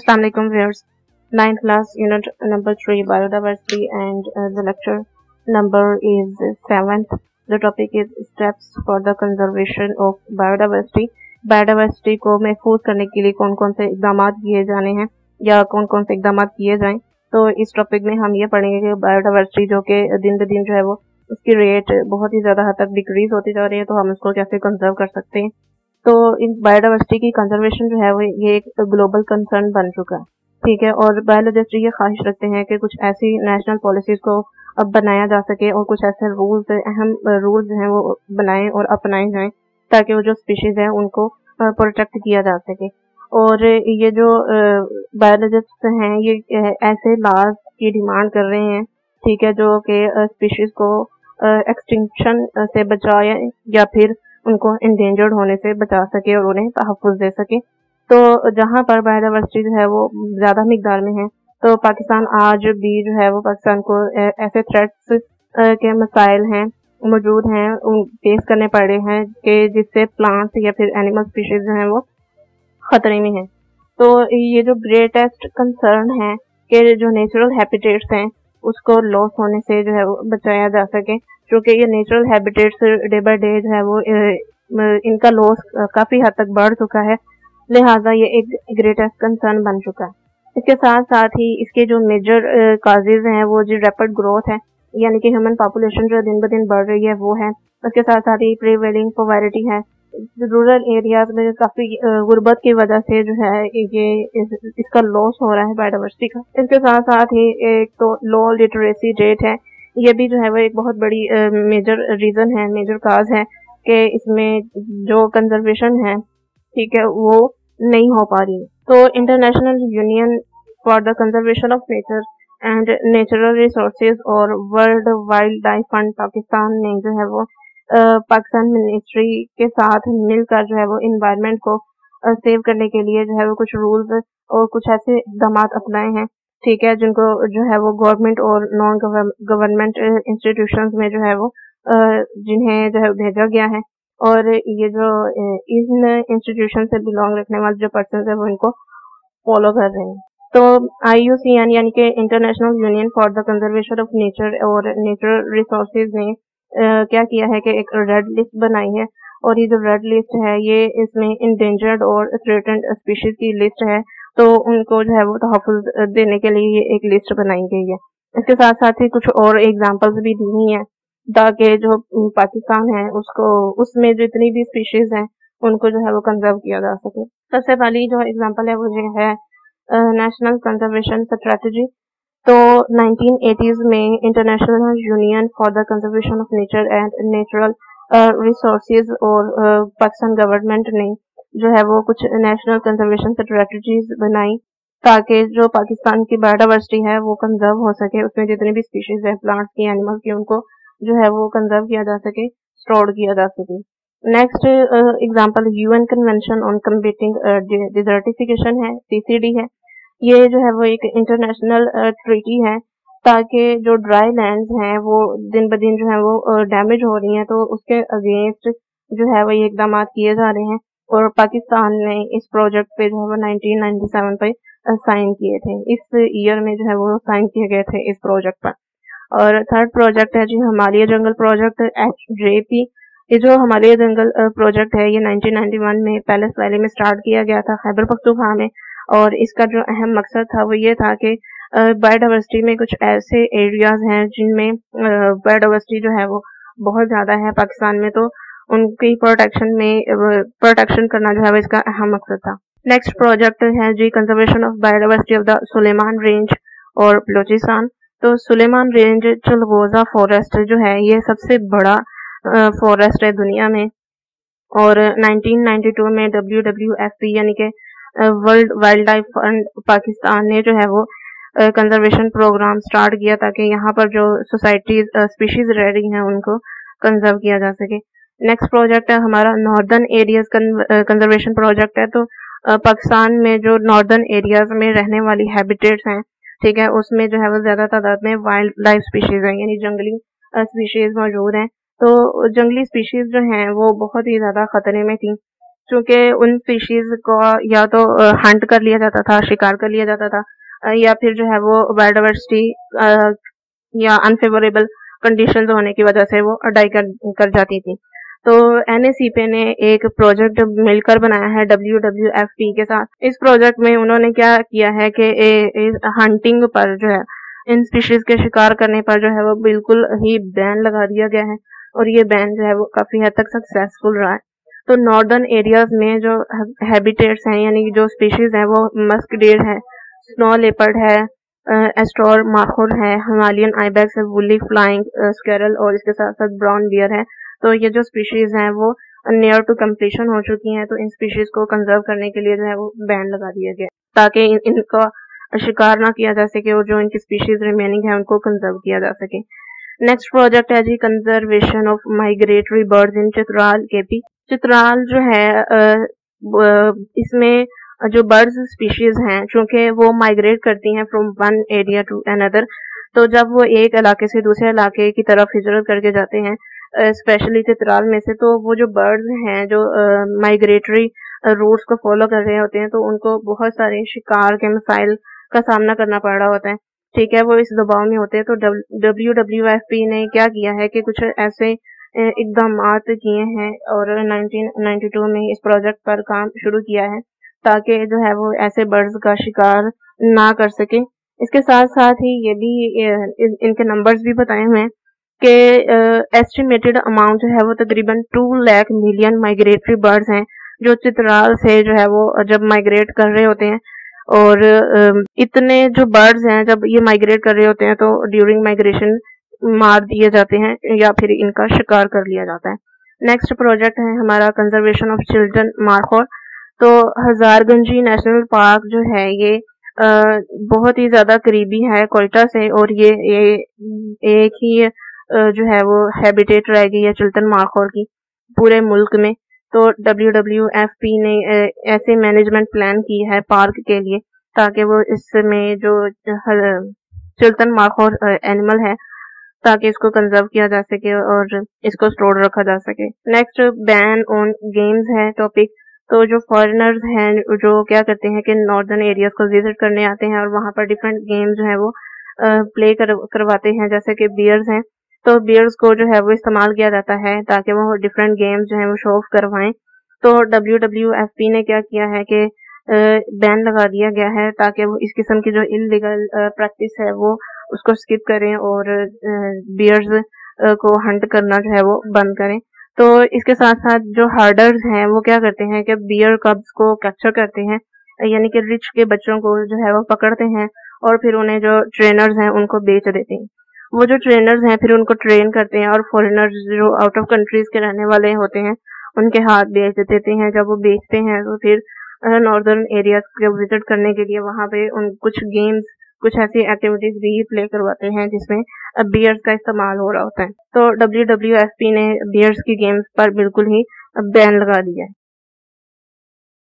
Assalamu alaikum viewers. 9th class unit number 3 biodiversity and the lecture number is 7th. The topic is steps for the conservation of biodiversity. Biodiversity को महफूज करने के लिए कौन कौन से इकदाम किए जाने हैं या कौन कौन से इकदाम किए जाएं। तो इस टॉपिक में हम ये पढ़ेंगे कि बायोडाइवर्सिटी जो कि दिन ब दिन जो है वो उसकी रेट बहुत ही ज़्यादा हद तक डिक्रीज होती जा रही है, तो हम इसको कैसे कंजर्व कर सकते हैं। तो इन बायोडाइवर्सिटी की कंजर्वेशन जो है वो ये एक ग्लोबल कंसर्न बन चुका है, ठीक है। और बायोलॉजिस्ट ये ख्वाहिश रखते हैं कि कुछ ऐसी नेशनल पॉलिसीज को अब बनाया जा सके और कुछ ऐसे रूल्स, अहम रूल्स हैं वो बनाएं और अपनाए जाएं ताकि वो जो स्पीशीज हैं उनको प्रोटेक्ट किया जा सके। और ये जो बायोलॉजिस्ट हैं ये ऐसे लॉज की डिमांड कर रहे हैं, ठीक है, जो कि स्पीशीज को एक्सटिंक्शन से बचाए या फिर उनको इंडेंजर्ड होने से बचा सके और उन्हें तहफ़्फ़ुज़ दे सके। तो जहाँ पर बायोडाइवर्सिटी जो है वो ज़्यादा मिकदार में है, तो पाकिस्तान आज भी जो है वो पाकिस्तान को ऐसे थ्रेट्स के मसाइल हैं मौजूद हैं फेस करने पड़ रहे हैं कि जिससे प्लांट्स या फिर एनिमल स्पीशीज जो हैं वो ख़तरे में हैं। तो ये जो ग्रेटेस्ट कंसर्न है कि जो नेचुरल हैबिटेट्स हैं उसको लॉस होने से जो है वो बचाया जा सके, क्योंकि ये natural habitats day by day जो है वो इनका लॉस काफ़ी हद तक बढ़ चुका है, लिहाजा ये एक ग्रेटेस्ट कंसर्न बन चुका है। इसके साथ साथ ही इसके जो मेजर काजेज हैं वो जो रैपिड ग्रोथ है, यानी कि ह्यूमन पॉपुलेशन जो दिन ब दिन बढ़ रही है वो है। उसके साथ साथ ही प्रीवेलिंग पॉवर्टी है, रूरल एरियाज में काफ़ी गुर्बत की वजह से जो है ये इसका लॉस हो रहा है बायोडाइवर्सिटी का। इसके साथ साथ ही एक तो लो लिटरेसी रेट है, ये भी जो है वो एक बहुत बड़ी मेजर रीज़न है, मेजर काज है कि इसमें जो कंजर्वेशन है, ठीक है, वो नहीं हो पा रही। तो international union for the conservation of nature and natural resources और world wildlife fund Pakistan ने जो है वो पाकिस्तान मिनिस्ट्री के साथ मिलकर जो है वो इन्वायरमेंट को सेव करने के लिए जो है वो कुछ रूल्स और कुछ ऐसे इक़दाम अपनाए हैं, ठीक है, जिनको जो है वो गवर्नमेंट और नॉन गवर्नमेंट इंस्टीट्यूशंस में जो है वो जिन्हें जो है भेजा गया है। और ये जो इन इंस्टीट्यूशन से बिलोंग रखने वाले जो पर्सन है वो इनको फॉलो कर रहे हैं। तो IUCN यानी कि international union for the conservation of nature और नेचुरल रिसोर्सेज ने क्या किया है कि एक रेड लिस्ट बनाई है, और ये जो रेड लिस्ट है ये इसमें इंडेंजर्ड और थ्रेटेंड स्पीशीज की लिस्ट है, तो उनको जो है वो तहफ़्फ़ुज़ देने के लिए ये एक लिस्ट बनाई गई है। इसके साथ साथ ही कुछ और एग्जांपल्स भी दी हुई हैं ताकि जो पाकिस्तान है उसको उसमें जितनी भी स्पीशीज हैं उनको जो है वो कंजर्व किया जा सके। सबसे पहली जो एग्जांपल है वो ये है नेशनल कंजर्वेशन स्ट्रेटजी। तो 1980s में international union for the conservation of nature and natural resources और पाकिस्तान गवर्नमेंट ने जो है वो कुछ नेशनल कंजर्वेशन स्ट्रेटजीज बनाई ताकि जो पाकिस्तान की बायोडाइवर्सिटी है वो कंजर्व हो सके, उसमें जितने भी स्पीशीज है प्लांट्स की, एनिमल की, उनको जो है वो कंजर्व किया जा सके, स्टोर किया जा सके। Next example UN convention on combating desertification है, CCD है। ये जो है वो एक इंटरनेशनल ट्रीटी है ताकि जो ड्राई लैंड्स हैं वो दिन ब दिन जो है वो डैमेज हो रही हैं, तो उसके अगेंस्ट जो है वो ये इकदाम किए जा रहे हैं। और पाकिस्तान ने इस प्रोजेक्ट पे जो है वो 1997 पे साइन किए थे, इस ईयर में जो है वो साइन किए गए थे इस प्रोजेक्ट पर। और थर्ड प्रोजेक्ट है जी हिमालय जंगल प्रोजेक्ट HJP। ये जो हिमालय जंगल प्रोजेक्ट है ये 1991 में पैलेस वैली में स्टार्ट किया गया था, खैबर पख्तूनख्वा में। और इसका जो अहम मकसद था वो ये था कि बायोडाइवर्सिटी में कुछ ऐसे एरियाज हैं जिनमें बायोडाइवर्सिटी जो है वो बहुत ज़्यादा है पाकिस्तान में, तो उनकी प्रोटेक्शन करना जो है वो इसका अहम मकसद था। नेक्स्ट प्रोजेक्ट है जी conservation of biodiversity of the Suleman range और बलूचिस्तान। तो सुलेमान रेंज चलगोजा फॉरेस्ट जो है ये सबसे बड़ा फॉरेस्ट है दुनिया में, और 1992 में WWF यानी कि world wildlife fund Pakistan ने जो है वो कंजर्वेशन प्रोग्राम स्टार्ट किया ताकि यहाँ पर जो सोसाइटीज स्पीशीज रह रही हैं उनको कंजर्व किया जा सके। नेक्स्ट प्रोजेक्ट है हमारा नॉर्दर्न एरियाज कंजर्वेशन प्रोजेक्ट है। तो पाकिस्तान में जो नॉर्दर्न एरियाज में रहने वाली हैबिटेट्स हैं, ठीक है, उसमें जो है वो ज़्यादा तादाद में वाइल्ड लाइफ स्पीशीज हैं, यानी जंगली स्पीशीज मौजूद हैं। तो जंगली स्पीशीज जो हैं वो बहुत ही ज़्यादा ख़तरे में थी, क्योंकि उन स्पीशीज को या तो हंट कर लिया जाता था, शिकार कर लिया जाता था, या फिर जो है वो बायोडाइवर्सिटी या अनफेवरेबल कंडीशंस होने की वजह से वो डाई कर जाती थी। तो NACP ने एक प्रोजेक्ट मिलकर बनाया है WWFP के साथ। इस प्रोजेक्ट में उन्होंने क्या किया है कि हंटिंग पर जो है, इन स्पीशीज के शिकार करने पर जो है वो बिल्कुल ही बैन लगा दिया गया है, और ये बैन जो है वो काफी हद तक सक्सेसफुल रहा है। तो नॉर्दर्न एरियाज में जो हैबिटेट्स हैं, यानी जो स्पीशीज हैं, वो मस्क डीर है, स्नो लेपर्ड है, एस्टोर मार्खोर है, हिमालयन आइबेक्स है, वुली फ्लाइंग स्क्वेरल, और इसके साथ साथ ब्राउन बियर है। तो ये जो स्पीशीज हैं वो नियर टू कंप्लीशन हो चुकी हैं, तो इन स्पीशीज को कंजर्व करने के लिए जो है वो बैन लगा दिया गया, ताकि इनका शिकार ना किया जा सके और जो इनकी स्पीशीज रिमेनिंग है उनको कंजर्व किया जा सके। नेक्स्ट प्रोजेक्ट है जी conservation of migratory birds in Chitral KP. Chitral जो है इसमें जो बर्ड्स स्पीशीज हैं, चूंकि वो माइग्रेट करती हैं from one area to another, तो जब वो एक इलाके से दूसरे इलाके की तरफ हिजरत करके जाते हैं, स्पेशली चित्राल में से, तो वो जो बर्ड्स हैं जो माइग्रेटरी रूट्स को फॉलो कर रहे होते हैं, तो उनको बहुत सारे शिकार के मसाइल का सामना करना पड़ रहा होता है। ठीक है, वो इस दबाव में होते हैं। तो WWFP ने क्या किया है कि कुछ ऐसे इकदाम किए हैं, और 1992 में इस प्रोजेक्ट पर काम शुरू किया है, ताकि जो है वो ऐसे बर्ड्स का शिकार ना कर सके। इसके साथ साथ ही ये भी इनके नंबर्स भी बताए हुए हैं कि एस्टिमेटेड अमाउंट जो है वो तकरीबन 2 लाख मिलियन माइग्रेटरी बर्ड्स हैं, जो चित्राल से जो है वो जब माइग्रेट कर रहे होते हैं। और इतने जो बर्ड्स हैं जब ये माइग्रेट कर रहे होते हैं, तो ड्यूरिंग माइग्रेशन मार दिए जाते हैं या फिर इनका शिकार कर लिया जाता है। नेक्स्ट प्रोजेक्ट है हमारा कंजर्वेशन ऑफ चिल्टन मार्खोर। तो हजारगंजी नेशनल पार्क जो है ये बहुत ही ज्यादा करीबी है कोयटा से, और ये एक ही जो है वो हैबिटेट रह गई है चिल्टन मार्खोर की पूरे मुल्क में। तो WWFP ने ऐसे मैनेजमेंट प्लान की है पार्क के लिए, ताकि वो इसमें जो चिल्टन मार्खोर एनिमल है, ताकि इसको कंजर्व किया जा सके और इसको स्टोर रखा जा सके। नेक्स्ट बैन ऑन गेम्स है टॉपिक। तो जो फॉरेनर्स हैं जो क्या करते हैं कि नॉर्दर्न एरियाज को विजिट करने आते हैं और वहाँ पर डिफरेंट गेम्स जो है वो प्ले करवाते हैं, जैसे कि बियर्स हैं, तो बियर्स को जो है वो इस्तेमाल किया जाता है ताकि वो डिफरेंट गेम्स जो है वो शो ऑफ करवाएं। तो WWFP ने क्या किया है कि बैन लगा दिया गया है, ताकि वो इस किस्म की जो इलीगल प्रैक्टिस है वो उसको स्किप करें और बियर्स को हंट करना जो है वो बंद करें। तो इसके साथ साथ जो हर्डर्स हैं वो क्या करते हैं कि बियर कब्स को कैप्चर करते हैं, यानी कि रिच के बच्चों को जो है वो पकड़ते हैं और फिर उन्हें जो ट्रेनर्स हैं उनको बेच देते हैं। वो जो ट्रेनर्स हैं फिर उनको ट्रेन करते हैं और फॉरेनर्स जो आउट ऑफ कंट्रीज के रहने वाले होते हैं उनके हाथ बेच देते हैं। जब वो बेचते हैं तो फिर नॉर्दर्न एरियाज को विजिट करने के लिए वहाँ पे उन कुछ गेम्स, कुछ ऐसी एक्टिविटीज भी प्ले करवाते हैं जिसमें बियर्स का इस्तेमाल हो रहा होता है। तो WWFP ने बियर्स की गेम्स पर बिल्कुल ही बैन लगा दिया है।